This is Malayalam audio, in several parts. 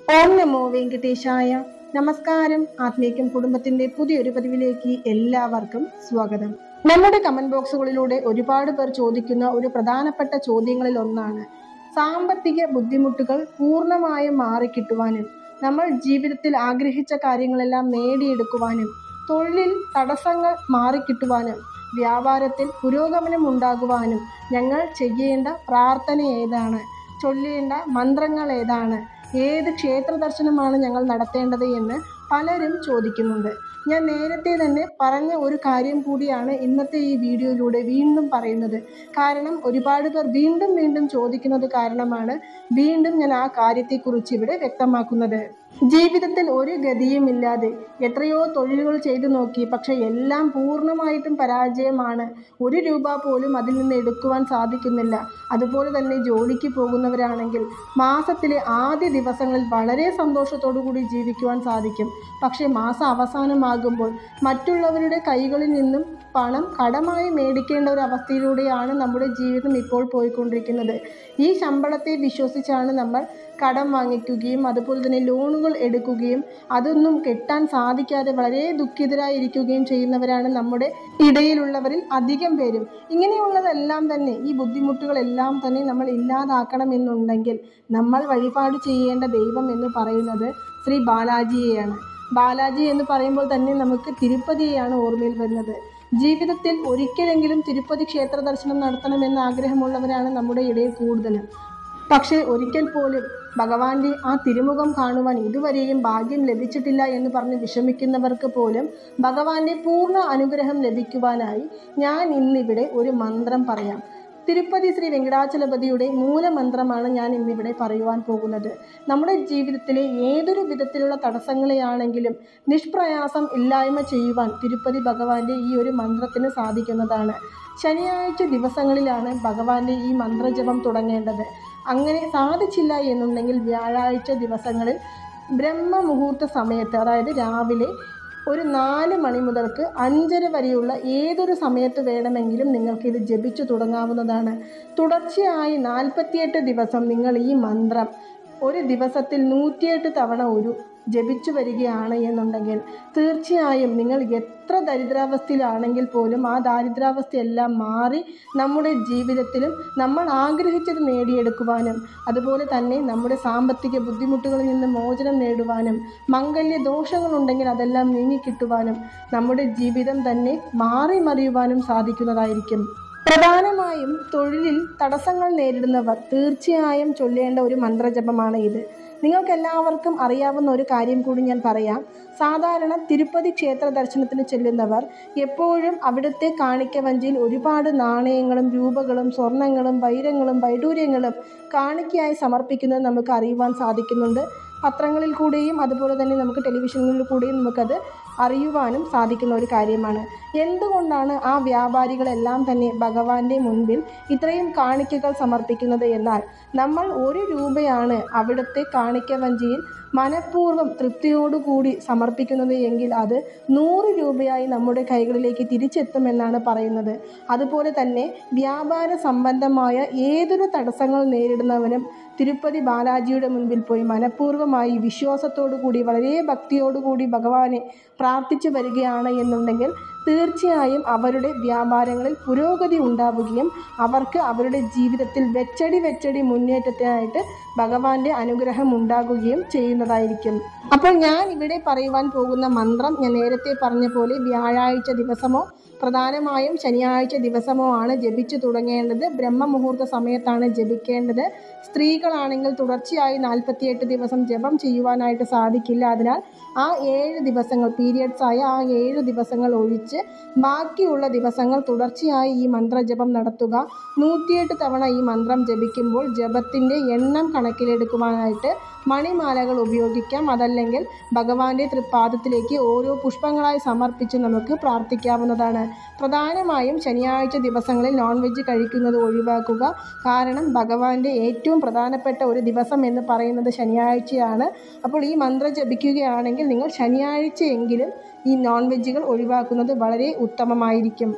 ഓം നമോ വെങ്കടേശായ. നമസ്കാരം. ആത്മീകം കുടുംബത്തിന്റെ പുതിയൊരു പതിവിലേക്ക് എല്ലാവർക്കും സ്വാഗതം. നമ്മുടെ കമന്റ് ബോക്സുകളിലൂടെ ഒരുപാട് പേർ ചോദിക്കുന്ന ഒരു പ്രധാനപ്പെട്ട ചോദ്യങ്ങളിൽ ഒന്നാണ് സാമ്പത്തിക ബുദ്ധിമുട്ടുകൾ പൂർണ്ണമായും മാറിക്കിട്ടുവാനും നമ്മൾ ജീവിതത്തിൽ ആഗ്രഹിച്ച കാര്യങ്ങളെല്ലാം നേടിയെടുക്കുവാനും തൊഴിലിൽ തടസ്സങ്ങൾ മാറിക്കിട്ടുവാനും വ്യാപാരത്തിൽ പുരോഗമനം ഉണ്ടാകുവാനും ഞങ്ങൾ ചെയ്യേണ്ട പ്രാർത്ഥന ഏതാണ്, ചൊല്ലേണ്ട മന്ത്രങ്ങൾ ഏതാണ്, ഏത് ക്ഷേത്ര ദർശനമാണ് ഞങ്ങൾ നടത്തേണ്ടത് എന്ന് പലരും ചോദിക്കുന്നുണ്ട്. ഞാൻ നേരത്തെ തന്നെ പറഞ്ഞ ഒരു കാര്യം കൂടിയാണ് ഇന്നത്തെ ഈ വീഡിയോയിലൂടെ വീണ്ടും പറയുന്നത്. കാരണം ഒരുപാട് പേർ വീണ്ടും ചോദിക്കുന്നത് കാരണമാണ് വീണ്ടും ഞാൻ ആ കാര്യത്തെക്കുറിച്ച് ഇവിടെ വ്യക്തമാക്കുന്നത്. ജീവിതത്തിൽ ഒരു ഗതിയുമില്ലാതെ എത്രയോ തൊഴിലുകൾ ചെയ്തു നോക്കി, പക്ഷെ എല്ലാം പൂർണ്ണമായിട്ടും പരാജയമാണ്. ഒരു രൂപ പോലും അതിൽ നിന്ന് എടുക്കുവാൻ സാധിക്കുന്നില്ല. അതുപോലെ തന്നെ ജോലിക്ക് പോകുന്നവരാണെങ്കിൽ മാസത്തിലെ ആദ്യ ദിവസങ്ങളിൽ വളരെ സന്തോഷത്തോടു കൂടി ജീവിക്കുവാൻ സാധിക്കും. പക്ഷെ മാസം അവസാനമാകുമ്പോൾ മറ്റുള്ളവരുടെ കൈകളിൽ നിന്നും പണം കടമായി മേടിക്കേണ്ട ഒരു അവസ്ഥയിലൂടെയാണ് നമ്മുടെ ജീവിതം ഇപ്പോൾ പോയിക്കൊണ്ടിരിക്കുന്നത്. ഈ ശമ്പളത്തെ വിശ്വസിച്ചാണ് നമ്മൾ കടം വാങ്ങിക്കുകയും അതുപോലെ തന്നെ ലോണുകൾ എടുക്കുകയും അതൊന്നും കെട്ടാൻ സാധിക്കാതെ വളരെ ദുഃഖിതരായിരിക്കുകയും ചെയ്യുന്നവരാണ് നമ്മുടെ ഇടയിലുള്ളവരിൽ അധികം പേരും. ഇങ്ങനെയുള്ളതെല്ലാം തന്നെ, ഈ ബുദ്ധിമുട്ടുകളെല്ലാം തന്നെ നമ്മൾ ഇല്ലാതാക്കണമെന്നുണ്ടെങ്കിൽ നമ്മൾ വഴിപാട് ചെയ്യേണ്ട ദൈവം എന്ന് പറയുന്നത് ശ്രീ ബാലാജിയെയാണ്. ബാലാജി എന്ന് പറയുമ്പോൾ തന്നെ നമുക്ക് തിരുപ്പതിയെയാണ് ഓർമ്മയിൽ വരുന്നത്. ജീവിതത്തിൽ ഒരിക്കലെങ്കിലും തിരുപ്പതി ക്ഷേത്ര ദർശനം നടത്തണമെന്ന് ആഗ്രഹമുള്ളവരാണ് നമ്മുടെ ഇടയിൽ കൂടുതലും. പക്ഷേ ഒരിക്കൽ പോലും ഭഗവാന്റെ ആ തിരുമുഖം കാണുവാൻ ഇതുവരെയും ഭാഗ്യം ലഭിച്ചിട്ടില്ല എന്ന് പറഞ്ഞ് വിഷമിക്കുന്നവർക്ക് പോലും ഭഗവാന്റെ പൂർണ്ണ അനുഗ്രഹം ലഭിക്കുവാനായി ഞാൻ ഇന്നിവിടെ ഒരു മന്ത്രം പറയാം. തിരുപ്പതി ശ്രീ വെങ്കടാചലപതിയുടെ മൂലമന്ത്രമാണ് ഞാൻ ഇന്നിവിടെ പറയുവാൻ പോകുന്നത്. നമ്മുടെ ജീവിതത്തിലെ ഏതൊരു വിധത്തിലുള്ള തടസ്സങ്ങളെയാണെങ്കിലും നിഷ്പ്രയാസം ഇല്ലായ്മ ചെയ്യുവാൻ തിരുപ്പതി ഭഗവാന്റെ ഈ ഒരു മന്ത്രത്തിന് സാധിക്കുന്നതാണ്. ശനിയാഴ്ച ദിവസങ്ങളിലാണ് ഭഗവാന്റെ ഈ മന്ത്രജപം തുടങ്ങേണ്ടത്. അങ്ങനെ സാധിച്ചില്ല എന്നുണ്ടെങ്കിൽ വ്യാഴാഴ്ച ദിവസങ്ങളിൽ ബ്രഹ്മമുഹൂർത്ത സമയത്ത്, അതായത് രാവിലെ ഒരു 4 മണി മുതൽക്ക് 5:30 വരെയുള്ള ഏതൊരു സമയത്ത് വേണമെങ്കിലും നിങ്ങൾക്ക് ഇത് ജപിച്ചു തുടങ്ങാവുന്നതാണ്. തുടർച്ചയായി 48 ദിവസം നിങ്ങൾ ഈ മന്ത്രം ഒരു ദിവസത്തിൽ 108 തവണ ജപിച്ചു വരികയാണ് എന്നുണ്ടെങ്കിൽ തീർച്ചയായും നിങ്ങൾ എത്ര ദരിദ്രാവസ്ഥയിലാണെങ്കിൽ പോലും ആ ദാരിദ്രാവസ്ഥയെല്ലാം മാറി നമ്മുടെ ജീവിതത്തിലും നമ്മൾ ആഗ്രഹിച്ചത് നേടിയെടുക്കുവാനും അതുപോലെ തന്നെ നമ്മുടെ സാമ്പത്തിക ബുദ്ധിമുട്ടുകളിൽ നിന്ന് മോചനം നേടുവാനും മംഗല്യ ദോഷങ്ങളുണ്ടെങ്കിൽ അതെല്ലാം നീങ്ങിക്കിട്ടുവാനും നമ്മുടെ ജീവിതം തന്നെ മാറി മറിയുവാനും സാധിക്കുന്നതായിരിക്കും. പ്രധാനമായും തൊഴിലിൽ തടസ്സങ്ങൾ നേരിടുന്നവർ തീർച്ചയായും ചൊല്ലേണ്ട ഒരു മന്ത്രജപമാണ് ഇത്. നിങ്ങൾക്കെല്ലാവർക്കും അറിയാവുന്ന ഒരു കാര്യം കൂടി ഞാൻ പറയാം. സാധാരണ തിരുപ്പതി ക്ഷേത്ര ദർശനത്തിന് ചെല്ലുന്നവർ എപ്പോഴും അവിടുത്തെ കാണിക്ക വഞ്ചിയിൽ ഒരുപാട് നാണയങ്ങളും രൂപകളും സ്വർണങ്ങളും വൈരങ്ങളും വൈഡൂര്യങ്ങളും കാണിക്കയായി സമർപ്പിക്കുന്നത് നമുക്ക് അറിയുവാൻ സാധിക്കുന്നുണ്ട്. പത്രങ്ങളിൽ കൂടെയും അതുപോലെ തന്നെ നമുക്ക് ടെലിവിഷനുകളിൽ കൂടെയും നമുക്കത് അറിയുവാനും സാധിക്കുന്ന ഒരു കാര്യമാണ്. എന്തുകൊണ്ടാണ് ആ വ്യാപാരികളെല്ലാം തന്നെ ഭഗവാന്റെ മുൻപിൽ ഇത്രയും കാണിക്കകൾ സമർപ്പിക്കുന്നത് എന്നാൽ നമ്മൾ 1 രൂപയാണ് അവിടുത്തെ കാണിക്ക വഞ്ചിയിൽ മനഃപൂർവ്വം തൃപ്തിയോടുകൂടി സമർപ്പിക്കുന്നത് എങ്കിൽ അത് 100 രൂപയായി നമ്മുടെ കൈകളിലേക്ക് തിരിച്ചെത്തുമെന്നാണ് പറയുന്നത്. അതുപോലെ തന്നെ വ്യാപാര സംബന്ധമായ ഏതൊരു തടസ്സങ്ങൾ നേരിടുന്നവനും തിരുപ്പതി ബാലാജിയുടെ മുൻപിൽ പോയി മനഃപൂർവ്വമായി വിശ്വാസത്തോടു കൂടി വളരെ ഭക്തിയോടുകൂടി ഭഗവാനെ പ്രാർത്ഥിച്ചു വരികയാണ് എന്നുണ്ടെങ്കിൽ തീർച്ചയായും അവരുടെ വ്യാപാരങ്ങളിൽ പുരോഗതി ഉണ്ടാവുകയും അവർക്ക് അവരുടെ ജീവിതത്തിൽ വെച്ചടി മുന്നേറ്റത്തിനായിട്ട് ഭഗവാന്റെ അനുഗ്രഹം ഉണ്ടാകുകയും ചെയ്യുന്നതായിരിക്കും. അപ്പോൾ ഞാൻ ഇവിടെ പറയുവാൻ പോകുന്ന മന്ത്രം ഞാൻ നേരത്തെ പറഞ്ഞ പോലെ വ്യാഴാഴ്ച ദിവസമോ പ്രധാനമായും ശനിയാഴ്ച ദിവസമോ ആണ് ജപിച്ചു തുടങ്ങേണ്ടത്. ബ്രഹ്മമുഹൂർത്ത സമയത്താണ് ജപിക്കേണ്ടത്. സ്ത്രീകളാണെങ്കിൽ തുടർച്ചയായി 48 ദിവസം ജപം ചെയ്യുവാനായിട്ട് സാധിക്കില്ല. അതിനാൽ ആ 7 ദിവസങ്ങൾ പീരിയഡ്സ് ആയ ആ 7 ദിവസങ്ങൾ ഒഴിച്ച് ബാക്കിയുള്ള ദിവസങ്ങൾ തുടർച്ചയായി ഈ മന്ത്രജപം നടത്തുക. 108 തവണ ഈ മന്ത്രം ജപിക്കുമ്പോൾ ജപത്തിൻ്റെ എണ്ണം കണക്കിലെടുക്കുവാനായിട്ട് മണിമാലകൾ ഉപയോഗിക്കാം. അതല്ലെങ്കിൽ ഭഗവാന്റെ തൃപ്പാദത്തിലേക്ക് ഓരോ പുഷ്പങ്ങളായി സമർപ്പിച്ച് നമുക്ക് പ്രാർത്ഥിക്കാവുന്നതാണ്. പ്രധാനമായും ശനിയാഴ്ച ദിവസങ്ങളിൽ നോൺ വെജ് കഴിക്കുന്നത് ഒഴിവാക്കുക. കാരണം ഭഗവാന്റെ ഏറ്റവും പ്രധാനപ്പെട്ട ഒരു ദിവസം എന്ന് പറയുന്നത് ശനിയാഴ്ചയാണ്. അപ്പോൾ ഈ മന്ത്രം ജപിക്കുകയാണെങ്കിൽ നിങ്ങൾ ശനിയാഴ്ചയെങ്കിലും ഈ നോൺ വെജുകൾ ഒഴിവാക്കുന്നത് വളരെ ഉത്തമമായിരിക്കും.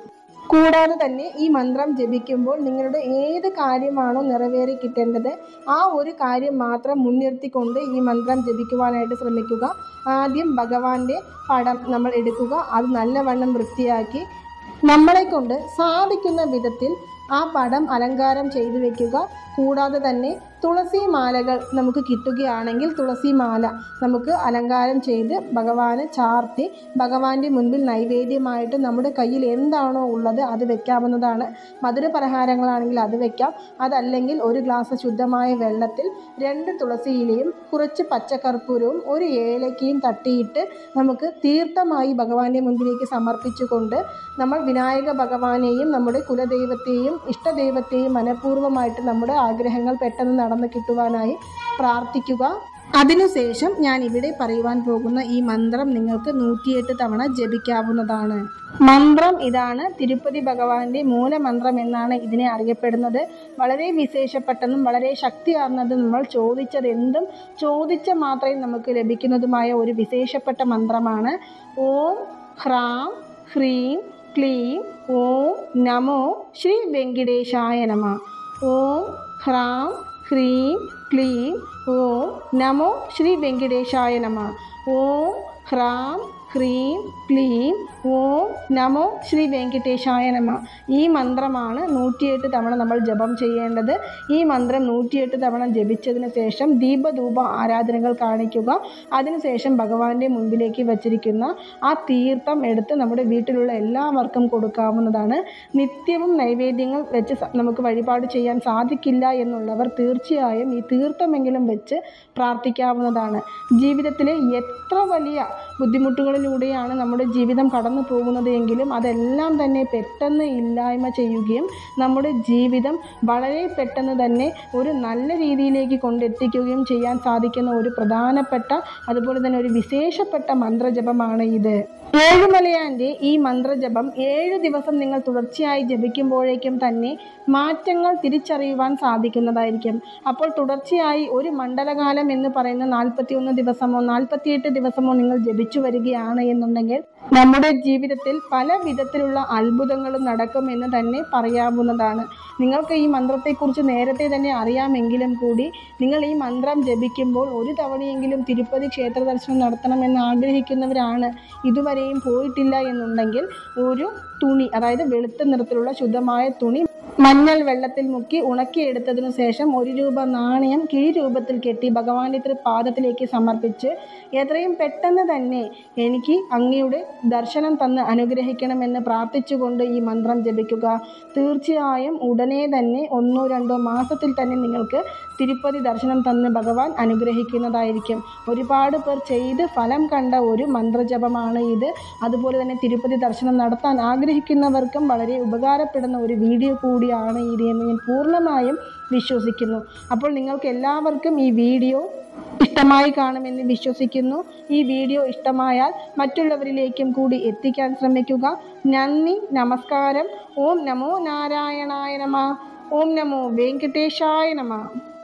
കൂടാതെ തന്നെ ഈ മന്ത്രം ജപിക്കുമ്പോൾ നിങ്ങളുടെ ഏത് കാര്യമാണോ നിറവേറി കിട്ടേണ്ടത് ആ ഒരു കാര്യം മാത്രം മുൻനിർത്തിക്കൊണ്ട് ഈ മന്ത്രം ജപിക്കുവാനായിട്ട് ശ്രമിക്കുക. ആദ്യം ഭഗവാന്റെ പടം നമ്മൾ എടുക്കുക. അത് നല്ലവണ്ണം വൃത്തിയാക്കി നമ്മളെക്കൊണ്ട് സാധിക്കുന്ന വിധത്തിൽ ആ പടം അലങ്കാരം ചെയ്തു വെക്കുക. കൂടാതെ തന്നെ തുളസി മാലകൾ നമുക്ക് കിട്ടുകയാണെങ്കിൽ തുളസി മാല നമുക്ക് അലങ്കാരം ചെയ്ത് ഭഗവാന് ചാർത്തി ഭഗവാന്റെ മുൻപിൽ നൈവേദ്യമായിട്ട് നമ്മുടെ കയ്യിൽ എന്താണോ ഉള്ളത് അത് വെക്കാവുന്നതാണ്. മധുരപലഹാരങ്ങളാണെങ്കിൽ അത് വെക്കാം. അതല്ലെങ്കിൽ ഒരു ഗ്ലാസ് ശുദ്ധമായ വെള്ളത്തിൽ 2 തുളസി ഇലയും കുറച്ച് പച്ചക്കർപ്പൂരവും 1 ഏലക്കയും തട്ടിയിട്ട് നമുക്ക് തീർത്ഥമായി ഭഗവാന്റെ മുൻപിലേക്ക് സമർപ്പിച്ചുകൊണ്ട് നമ്മൾ വിനായക ഭഗവാനെയും നമ്മുടെ കുലദൈവത്തെയും ഇഷ്ടദൈവത്തെയും മനഃപൂർവ്വമായിട്ട് നമ്മുടെ ആഗ്രഹങ്ങൾ പെട്ടെന്ന് നടന്നു കിട്ടുവാനായി പ്രാർത്ഥിക്കുക. അതിനുശേഷം ഞാൻ ഇവിടെ പറയുവാൻ പോകുന്ന ഈ മന്ത്രം നിങ്ങൾക്ക് 108 തവണ ജപിക്കാവുന്നതാണ്. മന്ത്രം ഇതാണ്. തിരുപ്പതി ഭഗവാന്റെ മൂലമന്ത്രം എന്നാണ് ഇതിനെ അറിയപ്പെടുന്നത്. വളരെ വിശേഷപ്പെട്ടതും വളരെ ശക്തിയാർന്നതും നമ്മൾ ചോദിച്ചതെന്തും ചോദിച്ച മാത്രമേ നമുക്ക് ലഭിക്കുന്നതുമായ ഒരു വിശേഷപ്പെട്ട മന്ത്രമാണ്. ഓം ഹ്രാം ഹ്രീം ക്ലീം ഓം നമോ ശ്രീ വെങ്കിടേശായ നമഃ. ഓം ഹ്രാം ഹ്രീം ക്ലീം ഓം നമോ ശ്രീ വെങ്കിടേശായ നമഃ. ഓം ഹ്രാം ഹ്രീം ക്ലീം ഓം നമോ ശ്രീ വെങ്കിടേശായ നമഃ. ഈ മന്ത്രമാണ് 108 തവണ നമ്മൾ ജപം ചെയ്യേണ്ടത്. ഈ മന്ത്രം 108 തവണ ജപിച്ചതിന് ശേഷം ദീപധൂപ ആരാധനകൾ കാണിക്കുക. അതിനുശേഷം ഭഗവാന്റെ മുൻപിലേക്ക് വച്ചിരിക്കുന്ന ആ തീർത്ഥം എടുത്ത് നമ്മുടെ വീട്ടിലുള്ള എല്ലാവർക്കും കൊടുക്കാവുന്നതാണ്. നിത്യവും നൈവേദ്യങ്ങൾ വെച്ച് നമുക്ക് വഴിപാട് ചെയ്യാൻ സാധിക്കില്ല എന്നുള്ളവർ തീർച്ചയായും ഈ തീർത്ഥമെങ്കിലും വെച്ച് പ്രാർത്ഥിക്കാവുന്നതാണ്. ജീവിതത്തിലെ എത്ര വലിയ ബുദ്ധിമുട്ടുകളിലൂടെയാണ് നമ്മുടെ ജീവിതം കടന്നു പോകുന്നത് എങ്കിലും അതെല്ലാം തന്നെ പെട്ടെന്ന് ഇല്ലായ്മ ചെയ്യുകയും നമ്മുടെ ജീവിതം വളരെ പെട്ടെന്ന് തന്നെ ഒരു നല്ല രീതിയിലേക്ക് കൊണ്ടെത്തിക്കുകയും ചെയ്യാൻ സാധിക്കുന്ന ഒരു പ്രധാനപ്പെട്ട അതുപോലെ തന്നെ ഒരു വിശേഷപ്പെട്ട മന്ത്രജപമാണ് ഇത്. ഏഴുമലയാൻ്റെ ഈ മന്ത്രജപം 7 ദിവസം നിങ്ങൾ തുടർച്ചയായി ജപിക്കുമ്പോഴേക്കും തന്നെ മാറ്റങ്ങൾ തിരിച്ചറിയുവാൻ സാധിക്കുന്നതായിരിക്കും. അപ്പോൾ തുടർച്ചയായി ഒരു മണ്ഡലകാലം എന്ന് പറയുന്ന 41 ദിവസമോ 48 ദിവസമോ നിങ്ങൾ ജപിച്ചു വരികയാണ് എന്നുണ്ടെങ്കിൽ നമ്മുടെ ജീവിതത്തിൽ പല വിധത്തിലുള്ള അത്ഭുതങ്ങളും നടക്കുമെന്ന് തന്നെ പറയാവുന്നതാണ്. നിങ്ങൾക്ക് ഈ മന്ത്രത്തെക്കുറിച്ച് നേരത്തെ തന്നെ അറിയാമെങ്കിലും കൂടി നിങ്ങൾ ഈ മന്ത്രം ജപിക്കുമ്പോൾ ഒരു തവണയെങ്കിലും തിരുപ്പതി ക്ഷേത്ര ദർശനം നടത്തണമെന്ന് ആഗ്രഹിക്കുന്നവരാണ്, ഇതുവരെയും പോയിട്ടില്ല എന്നുണ്ടെങ്കിൽ ഒരു തുണി, അതായത് വെളുത്ത നിറത്തിലുള്ള ശുദ്ധമായ തുണി മഞ്ഞൾ വെള്ളത്തിൽ മുക്കി ഉണക്കിയെടുത്തതിനു ശേഷം 1 രൂപ നാണയം കിഴി രൂപത്തിൽ കെട്ടി ഭഗവാന്റെ പാദത്തിലേക്ക് സമർപ്പിച്ച് എത്രയും പെട്ടെന്ന് തന്നെ എനിക്ക് അങ്ങയുടെ ദർശനം തന്ന് അനുഗ്രഹിക്കണമെന്ന് പ്രാർത്ഥിച്ചുകൊണ്ട് ഈ മന്ത്രം ജപിക്കുക. തീർച്ചയായും ഉടനെ തന്നെ 1-2 മാസത്തിൽ തന്നെ നിങ്ങൾക്ക് തിരുപ്പതി ദർശനം തന്ന് ഭഗവാൻ അനുഗ്രഹിക്കുന്നതായിരിക്കും. ഒരുപാട് പേർ ചെയ്ത് ഫലം കണ്ട ഒരു മന്ത്രജപമാണ് ഇത്. അതുപോലെ തന്നെ തിരുപ്പതി ദർശനം നടത്താൻ ആഗ്രഹിക്കുന്നവർക്കും വളരെ ഉപകാരപ്പെടുന്ന ഒരു വീഡിയോ കൂടിയാണ് ഇത് എന്ന് ഞാൻ പൂർണ്ണമായും വിശ്വസിക്കുന്നു. അപ്പോൾ നിങ്ങൾക്ക് എല്ലാവർക്കും ഈ വീഡിയോ ഇഷ്ടമായി കാണുമെന്ന് വിശ്വസിക്കുന്നു. ഈ വീഡിയോ ഇഷ്ടമായാൽ മറ്റുള്ളവരിലേക്കും കൂടി എത്തിക്കാൻ ശ്രമിക്കുക. നന്ദി, നമസ്കാരം. ഓം നമോ നാരായണായ നമഃ. ഓം നമോ വെങ്കടേശായ നമഃ.